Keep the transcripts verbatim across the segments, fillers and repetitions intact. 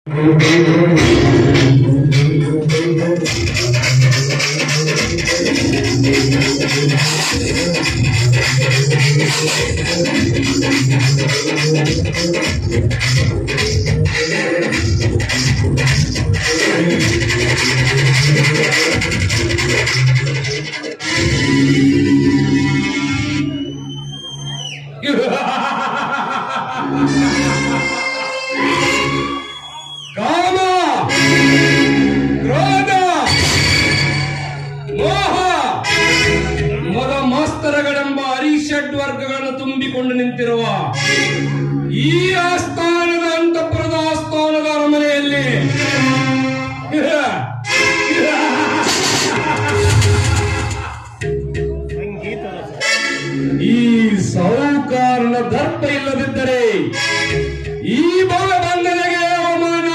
ವರ್ಗಗಳನ್ನು ತುಂಬಿಕೊಂಡು ನಿಂತಿರುವ ಈ ಆಸ್ಥಾನದ ಅಂತಃಪುರದ ಆಸ್ಥಾನದ ಅರಮನೆಯಲ್ಲಿ ಈ ಸಾಹುಕಾರನ ದರ್ಪ ಇಲ್ಲದಿದ್ದರೆ ಈ ಭವ್ಯ ಬಂಧನೆಗೆ ಅವಮಾನ.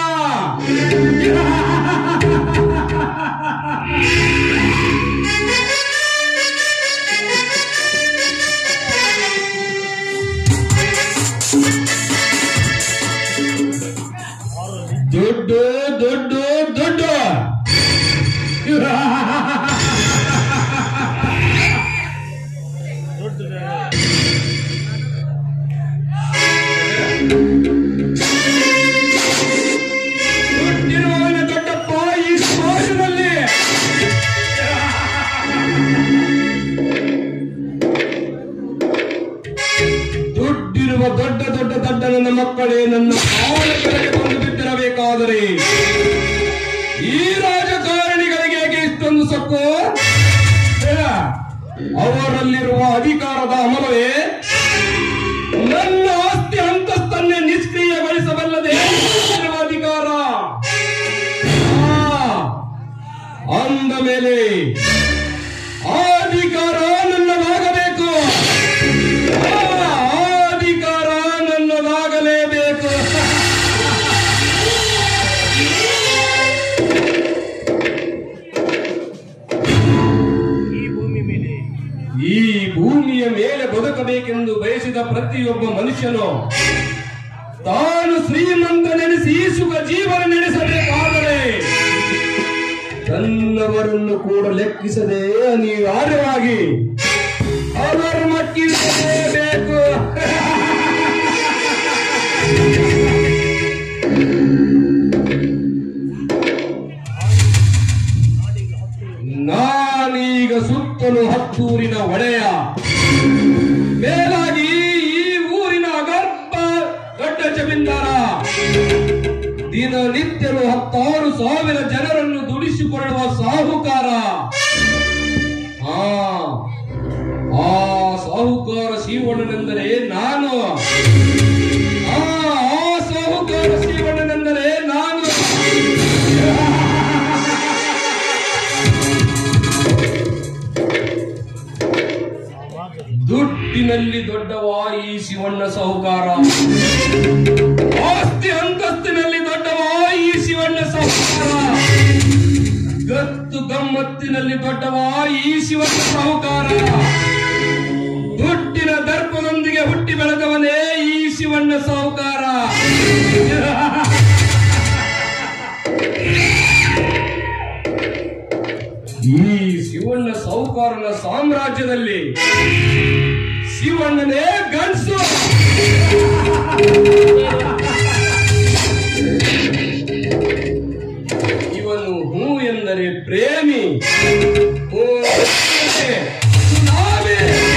ದುಡ್ಡು ದುಡ್ಡು ದುಡ್ಡು ದುಡ್ಡಿರುವವನ ದೊಡ್ಡಪ್ಪ ಈ ಸಮಾಜದಲ್ಲಿ. ದುಡ್ಡಿರುವ ದೊಡ್ಡ ದೊಡ್ಡ ದೊಡ್ಡ ನನ್ನ ಮಕ್ಕಳೇ, ನನ್ನ ಕಾಲ ಕೆಳಗೆ ಬಂದು ಬಿದ್ದಿರಬೇಕಾದರೆ ಈ ರಾಜಕಾರಣಿಗಳಿಗೆ ಹೇಗೆ ಇಷ್ಟೊಂದು ಸೊಕ್ಕು? ಅವರಲ್ಲಿರುವ ಅಧಿಕಾರದ ಅಮಲವೇ ನನ್ನ ಆಸ್ತಿ ಅಂತಸ್ತನ್ನೇ ನಿಷ್ಕ್ರಿಯಗೊಳಿಸಬಲ್ಲದೆ ಇರುವ ಅಧಿಕಾರ. ಅಂದ ಮೇಲೆ ಆ ಅಧಿಕಾರ ನನ್ನದಾಗಬೇಕು, ಅಧಿಕಾರ ನನ್ನದಾಗಲೇಬೇಕು. ಈ ಭೂಮಿಯ ಮೇಲೆ ಬದುಕಬೇಕೆಂದು ಬಯಸಿದ ಪ್ರತಿಯೊಬ್ಬ ಮನುಷ್ಯನು ತಾನು ಶ್ರೀಮಂತನೆನಿಸಿ ಸುಖ ಜೀವನ ನಡೆಸಬೇಕಾದರೆ ತನ್ನವರನ್ನು ಕೂಡ ಲೆಕ್ಕಿಸದೆ ಅನಿವಾರ್ಯವಾಗಿ ಅವರ ಮಟ್ಟಿರಲೇಬೇಕು. ನಾನೀಗ ಸುತ್ತಲೂ ಹತ್ತೂರಿನ ಒಡೆಯ, ಮೇಲಾಗಿ ಈ ಊರಿನ ಅಗರ್ಭ ದೊಡ್ಡ ಜಮೀನ್ದಾರ. ದಿನನಿತ್ಯಲು ಹತ್ತಾರು ಸಾವಿರ ಜನರನ್ನು ದುಡಿಸಿಕೊಳ್ಳುವ ಸಾಹುಕಾರ. ಆ ಆ ಸಾಹುಕಾರ ಶಿವಣ್ಣನೆಂದರೆ ನಾನು. ಆ ಆ ಸಾಹುಕಾರ ಶಿವಣ್ಣನೆಂದರೆ ನಾನು. ದುಡ್ಡಿನಲ್ಲಿ ದೊಡ್ಡವ ಈ ಶಿವಣ್ಣ ಸಾಹುಕಾರ, ಆಸ್ತಿ ಅಂತಸ್ತಿನಲ್ಲಿ ದೊಡ್ಡವ ಈ ಶಿವಣ್ಣ ಸಾಹುಕಾರ, ಗತ್ತು ಗಮ್ಮತ್ತಿನಲ್ಲಿ ದೊಡ್ಡವ ಈ ಶಿವಣ್ಣ ಸಾಹುಕಾರ, ದುಡ್ಡಿನ ದರ್ಪದೊಂದಿಗೆ ಹುಟ್ಟಿ ಬೆಳೆದವನೇ ಈ ಶಿವಣ್ಣ ಸಾಹುಕಾರ. ಈ ಶಿವಣ್ಣ ಸಾಹುಕಾರನ ಸಾಮ್ರಾಜ್ಯದಲ್ಲಿ ಶಿವಣ್ಣನೇ ಗಂಡಸು. ಇವನು ಹೂ ಎಂದರೆ ಪ್ರೇಮಿ, ಸುನಾಮಿ.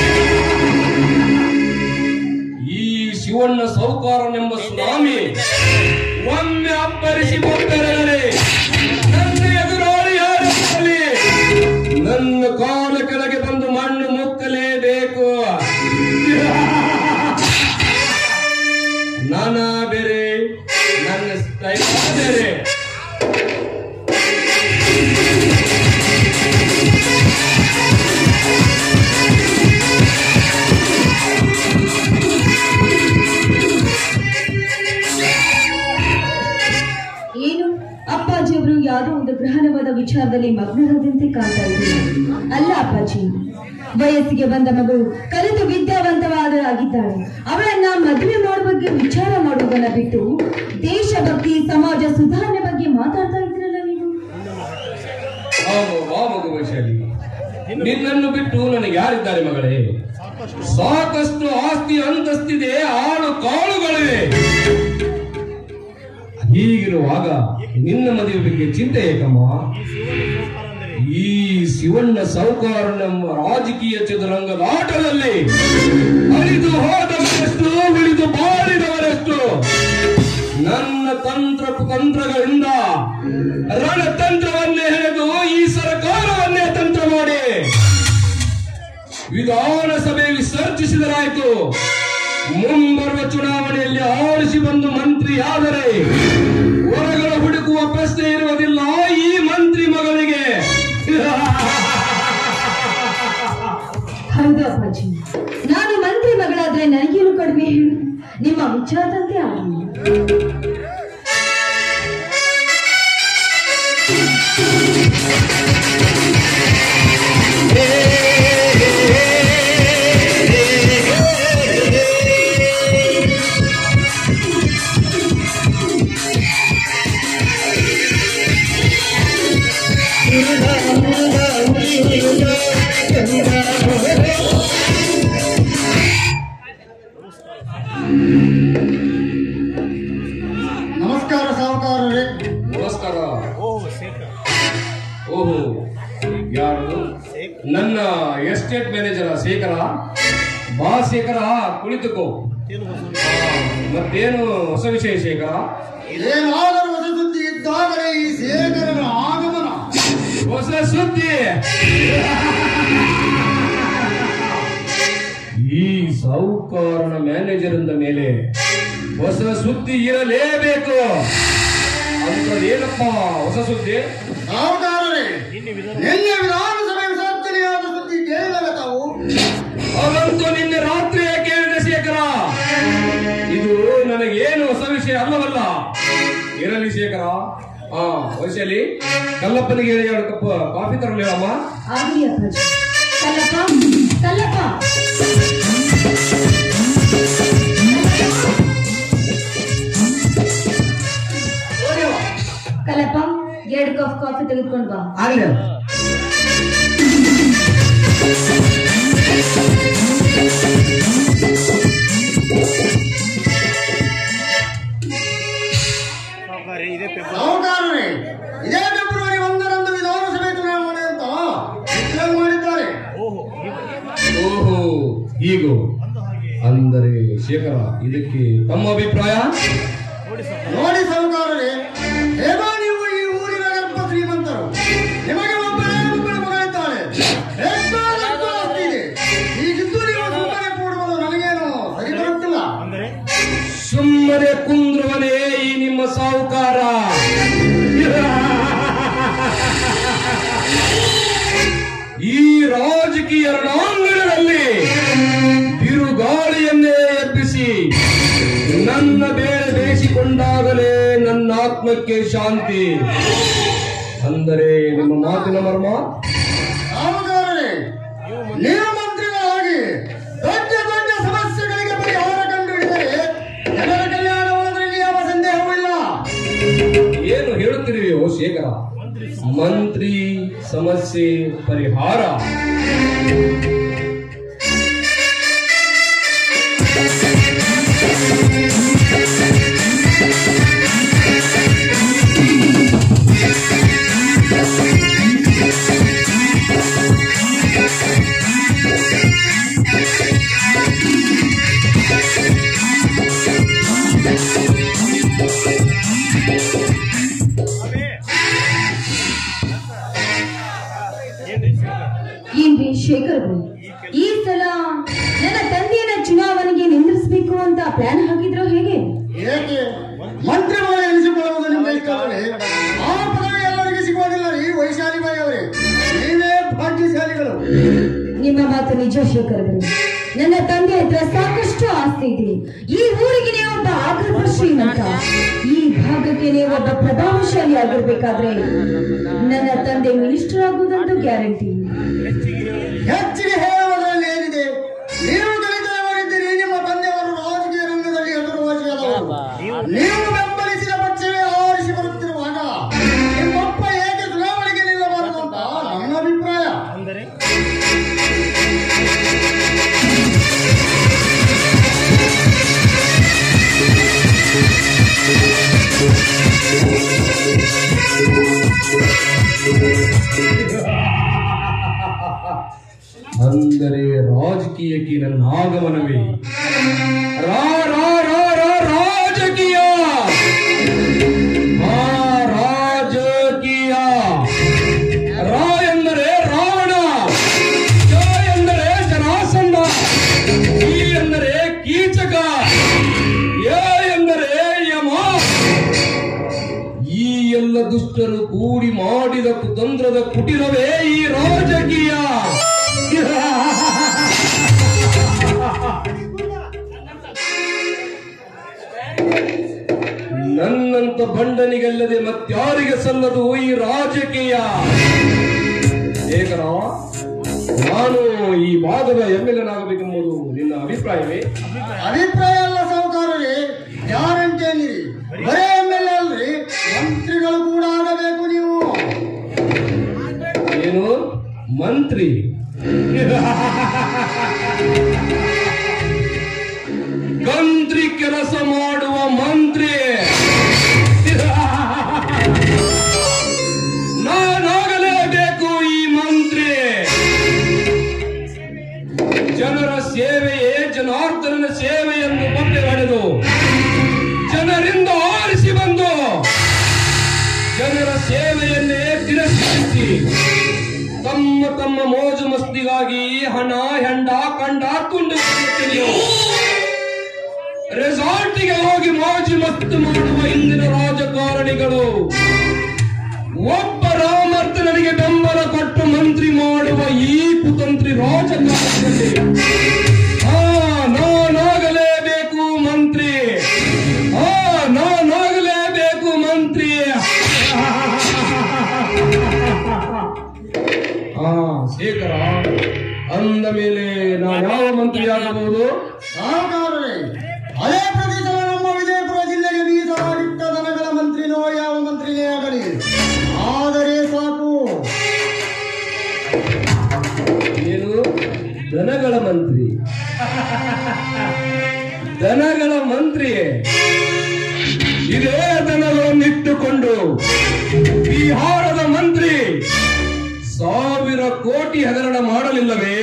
ಈ ಶಿವಣ್ಣ ಸಾಹುಕಾರನೆಂಬ ಸುನಾಮಿ ಒಮ್ಮೆ ಅಪ್ಪರಿಸಿ ಹೋಗ್ತಾರೆ. ನನ್ನ ಎದುರಾಳಿ ಯಾರಲ್ಲಿ ನನ್ನ ಕಾಲ ಕೆಳಗೆ ಬಂದು ಮಣ್ಣು ಮುಕ್ಕಲೇಬೇಕು. ನಾನ ಬೇರೆ, ನನ್ನ ಸ್ಟೈಲ್ ಬೇರೆ. ಏನು ಅಪ್ಪಾಜಿಯವರು ಯಾವುದೋ ಒಂದು ಗ್ರಹಣವಾದ ವಿಚಾರದಲ್ಲಿ ಮಗ್ನರಾದಂತೆ ಕಾಣ್ತಾ ಇದ್ದೀನಿ. ಅಲ್ಲ ಅಪ್ಪಾಜಿ, ವಯಸ್ಸಿಗೆ ಬಂದ ಮಗಳು ಕಲಿತು ವಿದ್ಯಾವಂತವಾದರಾಗಿದ್ದಾಳೆ. ಅವಳನ್ನ ಮದುವೆ ಮಾಡುವ ಬಗ್ಗೆ ವಿಚಾರ ಮಾಡುವುದನ್ನ ಬಿಟ್ಟು ದೇಶಭಕ್ತಿ, ಸಮಾಜ ಸುಧಾರಣೆ ಬಗ್ಗೆ ಮಾತಾಡ್ತಾ ಇದ್ದೀರಲ್ಲ ನೀವು. ಮಗು ವೈಶಾಲಿ, ನಿನ್ನನ್ನು ಬಿಟ್ಟು ನನಗೆ ಯಾರಿದ್ದಾರೆ ಮಗಳೇ? ಸಾಕಷ್ಟು ಆಸ್ತಿ ಅಂತಸ್ತಿದೆ, ಆಳು ಕಾಳುಗಳಿವೆ. ಹೀಗಿರುವಾಗ ನಿನ್ನ ಮದುವೆ ಬಗ್ಗೆ ಚಿಂತೆ ಏಕಮ್ಮ? ಈ ಶಿವಣ್ಣ ಸಾಹುಕಾರ ನಮ್ಮ ರಾಜಕೀಯ ಚದುರಂಗದ ಆಟದಲ್ಲಿ ಅಳಿದು ಹೋದವರೆಷ್ಟು, ಉಳಿದು ಬಾಳಿದವರೆಷ್ಟು. ನನ್ನ ತಂತ್ರ ತಂತ್ರಗಳಿಂದ ರಣತಂತ್ರವನ್ನೇ ಹೆಣೆದು ಈ ಸರ್ಕಾರವನ್ನೇ ತಂತ್ರ ಮಾಡಿ ವಿಧಾನಸಭೆ ವಿಸರ್ಜಿಸಿದರಾಯಿತು. ಮುಂಬರುವ ಚುನಾವಣೆಯಲ್ಲಿ ಆಳಿಸಿ ಬಂದು ಮಂತ್ರಿಯಾದರೆ ಹೊರಗಳ ಹುಡುಕುವ ಪ್ರಶ್ನೆ ಇರುವುದಿಲ್ಲ ಈ ಮಂತ್ರಿ ಮಗಳಿಗೆ. ಹೌದು ಅಪ್ಪಾಜಿ, ನಾನು ಮಂತ್ರಿ ಮಗಳಾದ್ರೆ ನನಗೇನು ಕಡಿಮೆ ಹೇಳು? ನಿಮ್ಮ ವಿಚಾರದಂತೆ ಆಗಲಿ. ನಮಸ್ಕಾರ ಸಾಹುಕಾರರೇ. ನಮಸ್ಕಾರ. ಓಹೋ, ಯಾರು? ನನ್ನ ಎಸ್ಟೇಟ್ ಮ್ಯಾನೇಜರ್ ಶೇಖರ. ಬಾ ಶೇಖರ, ಕುಳಿತುಕೋ. ಮತ್ತೇನು ಹೊಸ ವಿಷಯ ಶೇಖರ? ಏನಾದರೂ ಹೊಸ ಸುದ್ದಿ ಇದ್ದಾಗಲೇ ಈ ಶೇಖರನ ಆಗಮನ. ಹೊಸ ಸುದ್ದಿ? ಈ ಸಾಹುಕಾರನ ಮ್ಯಾನೇಜರ್ ಅಂದ ಮೇಲೆ ಹೊಸ ಸುದ್ದಿ ಇರಲೇಬೇಕು. ಅಂತದೇನಪ್ಪ ಹೊಸ ಸುದ್ದಿ? ಸಾಹುಕಾರರೇ, ನಿನ್ನೆ ವಿಧಾನಸಭೆ ವಿಸರ್ಜನೆಯಾದ ಸುದ್ದಿ ಕೇಳಿದಾಗ ತಾವು? ಅದಂತೂ ನಿನ್ನೆ ರಾತ್ರಿಯೇ ಕೇಳಿದ ಶೇಖರ. ಇದು ನನಗೇನು ಹೊಸ ವಿಷಯ ಅಲ್ಲವಲ್ಲ. ಇರಲಿ ಶೇಖರ. ಹಾ, ವೈಶಾಲಿ, ಕಲ್ಲಪ್ಪನಿಗೆ ಹೇಳಿ ಎರಡು ಕಪ್ ಕಾಫಿ ತರಲಿ ಅಮ್ಮ. ಆಗಲಿ ಅಪ್ಪಾಜಿ. ಕಲ್ಲಪ್ಪ, ಕಲ್ಲಪ್ಪ. ಕಲ್ಲಪ್ಪ, ಎರಡು ಕಪ್ ಕಾಫಿ ತೆಗೆದುಕೊಂಡು ಬಾ. ಆಗಲಿ. ಸಾಹುಕಾರರೇ, ಇದೇ ಫೆಬ್ರವರಿ ಒಂದರಂದು ವಿಧಾನಸಭೆ ಚುನಾವಣೆ ಅಂತ ಡಿಕ್ಲೇರ್ ಮಾಡಿದ್ದಾರೆ. ಓಹೋ, ಹೀಗೋ. ಅಂದರೆ ಶೇಖರ, ಇದಕ್ಕೆ ತಮ್ಮ ಅಭಿಪ್ರಾಯ? ನೋಡಿ ಸಾಹುಕಾರರೇ, ಹೇಗೋ ನೀವು ಈ ಊರಿನ ಗರ್ಭ ಶ್ರೀಮಂತರು. ನಿಮಗೆ ಒಬ್ಬನೇ ಒಬ್ಬಳು ಮಗಳಿದ್ದಾಳೆ. ಬೇಕಾದಷ್ಟು ಆಸ್ತಿ ಇದೆ. ಹೀಗಿದ್ದು ನೀವು ಸುಮ್ಮನೆ ಕೂಡುವುದು ನನಗೇನು ಸರಿ ಬರುತ್ತಿಲ್ಲ. ಸುಮ್ಮನೆ ಕುಂದ್ರುವನೇ ಈ ನಿಮ್ಮ ಸಾಹುಕಾರ. ಈ ರಾಜಕೀಯ ರಣಾಂಗಣದಲ್ಲಿ ಬಿರುಗಾಳಿಯನ್ನೇ ಎಬ್ಬಿಸಿ ನನ್ನ ಬೇಳೆ ಬೇಯಿಸಿಕೊಂಡಾಗಲೇ ನನ್ನ ಆತ್ಮಕ್ಕೆ ಶಾಂತಿ. ಅಂದರೆ ನಿಮ್ಮ ಮಾತಿನ ಮರ್ಮ? ಸಾಹುಕಾರರೇ, ನೀವು ಮಂತ್ರಿಗಳಾಗಿ ದೊಡ್ಡ ದೊಡ್ಡ ಸಮಸ್ಯೆಗಳಿಗೆ ಪರಿಹಾರ ಕಂಡುಹಿಡಿದರೆ ಜನರ ಕಲ್ಯಾಣವಾದರಲ್ಲಿ ಯಾವ ಸಂದೇಹವೂ ಇಲ್ಲ. ಏನು ಹೇಳುತ್ತಿರುವೆಯೋ ಶೇಖರ? ಮಂತ್ರಿ ಸಮಸ್ಯೆ ಪರಿಹಾರ? ಏನ್ರಿ ಶೇಖರ್, ಈ ಸಲ ನನ್ನ ತಂದೆಯನ್ನ ಚುನಾವಣೆಗೆ ನಿಂದಿರಿಸಬೇಕು ಅಂತ ಪ್ಲಾನ್ ಹಾಕಿದ್ರು ಹೇಗೆ? ಏಕೆ ಮಂತ್ರಿಗಳು ಎನಿಸಿಕೊಳ್ಳುವುದು ನಿಮ್ಮ ಇಷ್ಟವೇ? ಆ ಪದವಿ ಎಲ್ಲರಿಗೆ ಸಿಗುವುದಿಲ್ಲ ರೀ ವೈಶಾಲಿ ಬಾಯಿ ಅವರೇ. ನೀವೇ ಭಾಗ್ಯಶಾಲಿಗಳು. ನಿಮ್ಮ ಮಾತು ನಿಜ ಶೇಖರ್. ನನ್ನ ತಂದೆ ಹತ್ರ ಸಾಕಷ್ಟು ಆಸ್ತಿ ಇದೆ. ಈ ಊರಿಗೆ ನೀವು ಒಬ್ಬ ಆಗರ್ಭ ಶ್ರೀಮಂತ. ಈ ಭಾಗಕ್ಕೆ ಒಬ್ಬ ಪ್ರಭಾವಶಾಲಿ ಆಗಿರ್ಬೇಕಾದ್ರೆ ನನ್ನ ತಂದೆ ಮಿನಿಸ್ಟರ್ ಆಗುವುದಂತೂ ಗ್ಯಾರಂಟಿ. ಹೆಚ್ಚಿಗೆ ಹೇಳುವುದರಲ್ಲಿ ಏನಿದೆ? ನೀವು ದಲಿತರಾಗಿದ್ದೀರಿ, ನಿಮ್ಮ ತಂದೆಯವರು ರಾಜಕೀಯ ರಂಗದಲ್ಲಿ ಹೆಸರುವಾಸಿಯಾದವರು. ನೀವು ಬೆಂಬಲಿಸಿದ ಪಕ್ಷವೇ ಆರಿಸಿ ಬರುತ್ತಿರುವಾಗ ನಿಮ್ಮಪ್ಪ ಏಕೆ ಚುನಾವಣೆಗೆ ನಿಲ್ಲಬಾರದು ಅಂತ ನನ್ನ ಅಭಿಪ್ರಾಯ. ಅಂದರೆ ರಾಜಕೀಯಕ್ಕೆ ನನ್ನ ಆಗಮನವೇ ರಾ ರಾ ರಾ ರಾ ರಾಜಕೀಯ ಆ ರಾಜಕೀಯ. ರಾ ಎಂದರೆ ರಾವಣ, ಯ ಎಂದರೆ ಜರಾಸಂಧ, ಕಿ ಎಂದರೆ ಕೀಚಕ, ಯ ಎಂದರೆ ಯಮ. ಈ ಎಲ್ಲ ದುಷ್ಟರು ಕೂಡಿ ಮಾಡಿದ ಕುತಂತ್ರದ ಕುಟಿಲವೇ ಈ ರಾಜಕೀಯ. ನನ್ನಂತ ಬಂಡನಿಗಲ್ಲದೆ ಮತ್ಯಾರಿಗೆ ಸಲ್ಲದು ಈ ರಾಜಕೀಯ. ಏಕರ ನಾನು ಈ ಭಾಗದ ಎಂ ಎಲ್ ಎನಾಗಬೇಕೆಂಬುದು ನಿನ್ನ ಅಭಿಪ್ರಾಯವೇ? ಅಭಿಪ್ರಾಯ ಅಲ್ಲ ಸಾಹುಕಾರರೇ, ಗ್ಯಾರಂಟಿ ಅನ್ನಿರಿ. ಬರೇ ಎಂ ಎಲ್ ಎ ಅಲ್ರಿ, ಮಂತ್ರಿಗಳು ಕೂಡ ಆಗಬೇಕು ನೀವು. ಏನು ಮಂತ್ರಿ? ಕಂತ್ರಿ ಕೆಲಸ ಮಾಡುವ ಮಂತ್ರಿ ನಾನಾಗಲೇಬೇಕು ಈ ಮಂತ್ರಿ. ಜನರ ಸೇವೆಯೇ ಜನಾರ್ದನನ ಸೇವೆಯನ್ನು ಬಟ್ಟೆ ಹೊಡೆದು ಜನರಿಂದ ಆರಿಸಿ ಬಂದು ಜನರ ಸೇವೆಯನ್ನೇ ತಿರಸ್ಕರಿಸಿ ತಮ್ಮ ತಮ್ಮ ಮೋಜು ಮಸ್ತಿಗಾಗಿ ಹಣ ಹೆಂಡ ಕಂಡ ತುಂಡು ರೆಸಾರ್ಟಿಗೆ ಹೋಗಿ ಮೋಜು ಮಸ್ತು ಮಾಡುವ ಇಂದಿನ ರಾಜಕಾರಣಿಗಳು ಒಬ್ಬ ರಾಮರ್ಥನಿಗೆ ಬೆಂಬಲ ಕೊಟ್ಟು ಮಂತ್ರಿ ಮಾಡುವ ಈ ಕುತಂತ್ರಿ ರಾಜಕಾರಣದಲ್ಲಿ ಆ ನಾನಾಗಲೇಬೇಕು ಮಂತ್ರಿ, ಆ ನಾನಾಗಲೇಬೇಕು ಮಂತ್ರಿ. ಹಾ ಶೇಖರ, ಅಂದ ಮೇಲೆ ನಾನು ಯಾವ ಮಂತ್ರಿ ಆಗಬಹುದು? ಸಾಹುಕಾರರೇ, ಅದೇ ಪ್ರದೇಶದ ನಮ್ಮ ವಿಜಯಪುರ ಜಿಲ್ಲೆಗೆ ಮೀಸಲಾಗಿಟ್ಟ ದನಗಳ ಮಂತ್ರಿನೋ ಯಾವ ಮಂತ್ರಿನೇ ಆಗಲಿ, ಆದರೆ ಸಾಕು. ಏನು ದನಗಳ ಮಂತ್ರಿ? ದನಗಳ ಮಂತ್ರಿ? ಇದೇ ದನಗಳನ್ನಿಟ್ಟುಕೊಂಡು ಬಿಹಾರದ ಮಂತ್ರಿ ಸಾವಿರ ಕೋಟಿ ಹಗರಣ ಮಾಡಲಿಲ್ಲವೇ?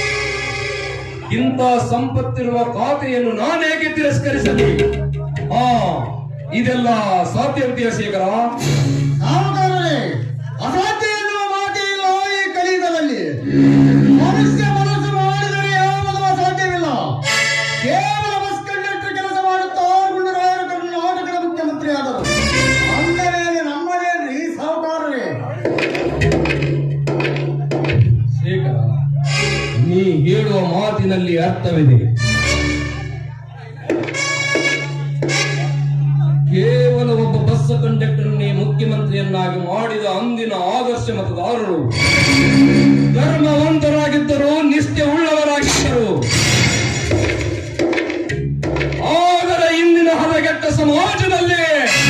ಇಂಥ ಸಂಪತ್ತಿರುವ ಖಾತೆಯನ್ನು ನಾನೇಕೆ ತಿರಸ್ಕರಿಸಲಿ? ಆ ಇದೆಲ್ಲ ಸಾಧ್ಯತೆಯ ಶೇಖರ? ಸಾಹುಕಾರರೇ, ಅಸಾಧ್ಯ ಎನ್ನುವ ಮಾತೇ ಇಲ್ಲ ಈ ಕಲಿಯುಗದಲ್ಲಿ. ಮನುಷ್ಯ ಮನಸ್ಸು ಮಾಡಿದರೆ ಯಾವುದೂ ಅಸಾಧ್ಯವಿಲ್ಲ. ಕೇವಲ ಬಸ್ ಕಂಡಕ್ಟರ್ ಕೆಲಸ ಮಾಡುತ್ತಾ ಗುಂಡರಾಯರು ಕರ್ನಾಟಕದ ಮುಖ್ಯಮಂತ್ರಿ ಆದರು. ಅಂದ ಮೇಲೆ ನಮ್ಮದೇನ್ರಿ ಸಾಹುಕಾರರೇ? ಶೇಖರ, ನೀ ಹೇಳುವ ಮಾತಿನಲ್ಲಿ ಅರ್ಥವಿದೆ. ಕೇವಲ ಒಬ್ಬ ಬಸ್ ಕಂಡಕ್ಟರ್ನೇ ಮುಖ್ಯಮಂತ್ರಿಯನ್ನಾಗಿ ಮಾಡಿದ ಅಂದಿನ ಆದರ್ಶ ಮತದಾರರು ಧರ್ಮವಂತರಾಗಿದ್ದರು, ನಿಷ್ಠೆ ಉಳ್ಳವರಾಗಿದ್ದರು. ಆದರೆ ಇಂದಿನ ಹದಗೆಟ್ಟ ಸಮಾಜದಲ್ಲಿ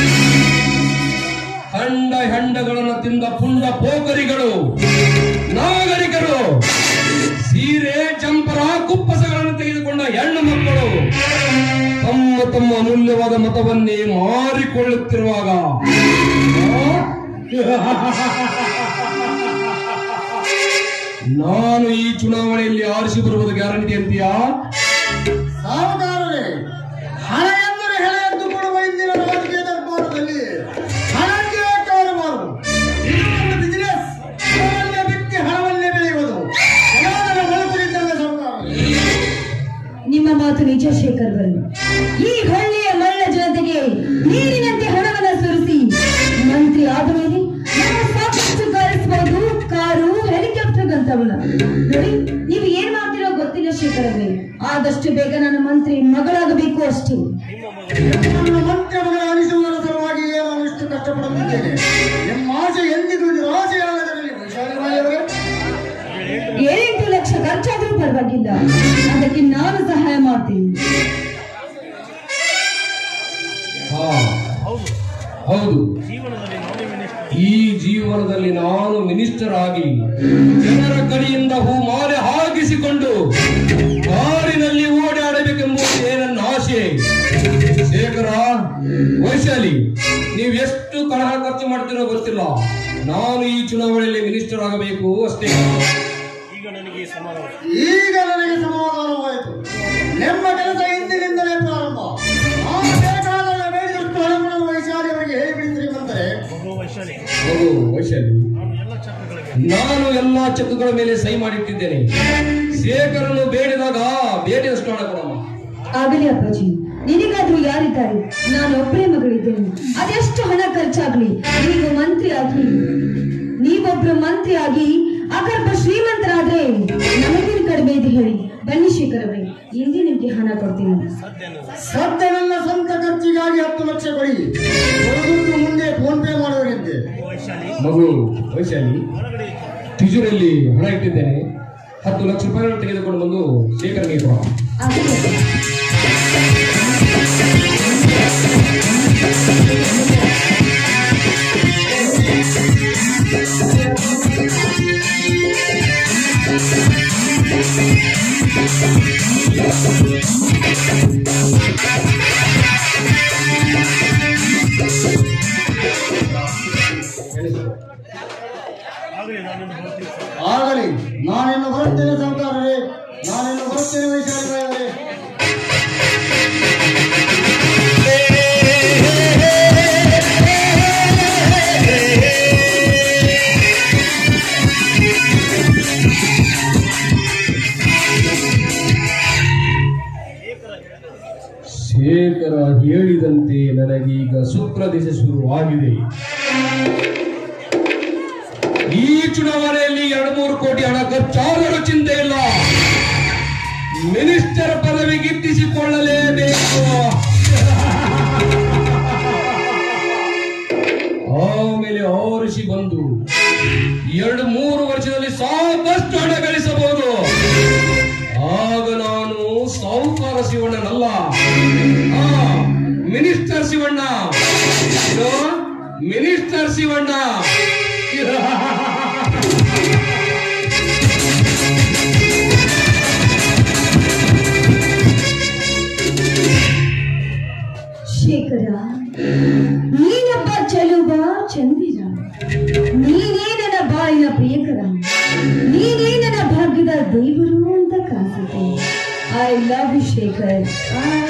ಹಂಡ ಹೆಂಡಗಳನ್ನು ತಿಂದ ಪುಂಡ ಪೋಖರಿಗಳು, ನಾಗರಿಕರು, ಸೀರೆ ಜಂಪರ ಕುಪ್ಪಸಗಳನ್ನು ತೆಗೆದುಕೊಂಡ ಹೆಣ್ಣು ಮಕ್ಕಳು ತಮ್ಮ ತಮ್ಮ ಅಮೂಲ್ಯವಾದ ಮತವನ್ನೇ ಮಾರಿಕೊಳ್ಳುತ್ತಿರುವಾಗ ನಾನು ಈ ಚುನಾವಣೆಯಲ್ಲಿ ಆರಿಸಿ ಬರುವುದು ಗ್ಯಾರಂಟಿ ಅಂತೀಯಾ? ಸಾಹುಕಾರರೇ, ಹಣ ಎಂದರೆ ಹೆಳೆ ಎದ್ದು ಕೊಡುವ ಇಂದಿನ ರಾಜಕೀಯ ದರ್ಬಾರದಲ್ಲಿ ಹಣಕ್ಕೆ ಕಾರಬಾರದು. ಇದು ಒಂದು ಬಿಸಿನೆಸ್. ಹಣವನ್ನೇ ಬಿಟ್ಟು ಹಣವನ್ನೇ ಬೆಳೆಯುವುದು ಜನರ ಮನಸ್ಸಿದ್ದಂಗೆ ಸಾಹುಕಾರರೇ. ನಿಮ್ಮ ಮಾತು ನಿಜ ಶೇಖರ್. ಈ ಹಳ್ಳಿಯ ಮಳ್ಳ ಜನತೆಗೆ ನೀರಿನಂತೆ ಹಣವನ್ನ ಸುರಿಸಿ ಮಂತ್ರಿ ಆದ ಮೇಲೆ ನಾವು ಸಾಕಷ್ಟು ಗಳಿಸಬಹುದು, ಕಾರು ಹೆಲಿಕಾಪ್ಟರ್ ಗಂತವನ್ನ. ನೋಡಿ, ನೀವು ಏನ್ ಮಾಡ್ತಿರೋ ಗೊತ್ತಿಲ್ಲ ಶೇಖರ್ ಅವರೇ. ಆದಷ್ಟು ಬೇಗ ನನ್ನ ಮಂತ್ರಿ ಮಗಳಾಗಬೇಕು ಅಷ್ಟೇ. ಪಡುತ್ತಿದ್ದೇನೆ. ನಿಮ್ಮ ಆಸೆ ಎಂದಿಗೂ ನಿರಾಸೆಯಾಗದಿರಲಿ ವೈಶಾಲಿ ಬಾಯಿಯವರೇ. ಏಳೆಂಟು ಲಕ್ಷ ಖರ್ಚಾದ್ರೂ ಪರವಾಗಿಲ್ಲ, ಅದಕ್ಕೆ ನಾನು ಸಹಾಯ ಮಾಡ್ತೀನಿ. ಹಾ ಹೌದು, ಈ ಜೀವನದಲ್ಲಿ ನಾನು ಮಿನಿಸ್ಟರ್ ಆಗಿ ಜನರ ಕಡೆಯಿಂದ ಹೂಮಾಲೆ ಹಾಕಿಸಿಕೊಂಡು ಕಾರಿನಲ್ಲಿ ಓಡಾಡಬೇಕೆಂಬುದೇ ನನ್ನ ಆಶೆ. ಶೇಖರ, ವೈಶಾಲಿ, ನೀವು ಎಷ್ಟು ಕಲಹ ಖರ್ಚು ಮಾಡ್ತೀರೋ ಗೊತ್ತಿಲ್ಲ, ನಾನು ಈ ಚುನಾವಣೆಯಲ್ಲಿ ಮಿನಿಸ್ಟರ್ ಆಗಬೇಕು ಅಷ್ಟೇ. ಈಗ ನನಗೆ ಸಮಾಧಾನವಾಯಿತು. ನಿಮ್ಮ ಕೆಲಸ ಇಂದಿನಿಂದಲೇ ಪ್ರಾರಂಭ. ನಾನು ಬೇಕಾದಾಗ ಬೇಡಿದಷ್ಟು ಹಣವನ್ನು ವೈಶಾಲಿ ಅವರಿಗೆ ಹೇಳಿಬಿಡಿದ್ರಿ ಬಂದರೆ. ಹೌದು ವೈಶಾಲಿ, ನಾನು ಎಲ್ಲಾ ಚೆಕ್ಗಳ ಮೇಲೆ ಸಹಿ ಮಾಡಿಟ್ಟಿದ್ದೇನೆ. ಶೇಖರನ್ನು ಬೇಡಿದಾಗ ಬೇಡಿದಷ್ಟು ಹಣ ಕೊಡಮ್ಮ. ಆಗಲಿ ಅಪ್ಪಾಜಿ, ನಿನಗಾದ್ರೂ ಯಾರಿದ್ದಾರೆ? ನಾನು ಒಬ್ಬರೇ ಮಗಳಿದ್ದೇನೆ. ಅದೆಷ್ಟು ಹಣ ಖರ್ಚಾಗ್ಲಿ, ನೀವು ಮಂತ್ರಿ ಆಗಿ ನೀವೊಬ್ರು ಮಂತ್ರಿ ಆಗಿ ಅಗರ್ಭ ಶ್ರೀಮಂತರಾದ್ರೆ ನಮಗೇನು ಕಡಿಮೆ ಇದೆ ಹೇಳಿ. ಬನ್ನಿ ಶೇಖರ್ ಅವರೇ, ಇಂದೇ ನಿಮ್ಗೆ ಹಣ ಕೊಡ್ತೀನಿ. ಸದ್ಯ ನನ್ನ ಸ್ವಂತ ಖರ್ಚಿಗಾಗಿ ಹತ್ತು ಲಕ್ಷ ಕೊಡಿ, ದುಡ್ಡು ಮುಂದೆ ಫೋನ್ ಪೇ ಮಾಡುವರಂತೆ. ಮಗು ವೈಶಾಲಿ, ತಿಜೂರಲ್ಲಿ ಹಣ ಇಟ್ಟಿದ್ದೇನೆ, ಹತ್ತು ಲಕ್ಷ ರೂಪಾಯಿಗಳನ್ನು ತೆಗೆದುಕೊಂಡು ಬಂದು ಶೇಖರ್ಗೆ ಕೊಡ. ಆಗಲಿ, ನಾನಿನ್ನು ಬರುತ್ತೇನೆ ಸಾವುಕಾರರೇ, ನಾನಿನ್ನು ಬರುತ್ತೇನೆ ವೈಶಾಲಿ ಬಾಯಿಯವರೇ. ಶೇಖರ ಹೇಳಿದಂತೆ ನನಗೀಗ ಶುಕ್ರ ದಿಸೆ ಶುರುವಾಗಿದೆ. ಈ ಚುನಾವಣೆಯಲ್ಲಿ ಎರಡು ಮೂರು ಕೋಟಿ ಹಣ ಖರ್ಚಾದರೂ ಚಿಂತೆ ಇಲ್ಲ, ಮಿನಿಸ್ಟರ್ ಪದವಿ ಗಿಟ್ಟಿಸಿಕೊಳ್ಳಲೇಬೇಕು. ಆಮೇಲೆ ಆರಿಸಿ ಬಂದು ಎರಡು ಮೂರು ವರ್ಷದಲ್ಲಿ ಸಾಕಷ್ಟು ಹಣ ಗಳಿಸಬಹುದು. ಆಗ ನಾನು ಸಾಹುಕಾರ ಶಿವಣ್ಣನಲ್ಲ, ಆ ಮಿನಿಸ್ಟರ್ ಶಿವಣ್ಣ. ಮಿನಿಸ್ಟರ್ ಶಿವಣ್ಣ. ಶೇಖರ, ನೀನೊಬ್ಬ ಚಲುವ ಚಂದಿರ, ನೀನೇ ನನ್ನ ಬಾಯಿನ ಪ್ರಿಯಕರ, ನೀನೇ ನನ್ನ ಭಾಗ್ಯದ ದೇವರು ಅಂತ ಕಾಸುತ್ತೆ. I love you Shekhar.